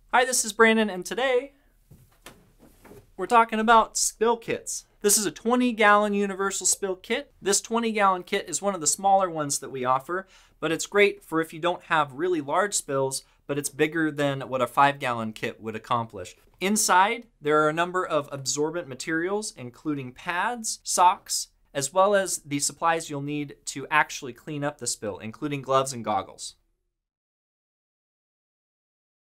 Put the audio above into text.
Hi, this is Brandon, and today we're talking about spill kits. This is a 20-gallon universal spill kit. This 20-gallon kit is one of the smaller ones that we offer, but it's great for if you don't have really large spills, but it's bigger than what a 5-gallon kit would accomplish. Inside, there are a number of absorbent materials, including pads, socks, as well as the supplies you'll need to actually clean up the spill, including gloves and goggles.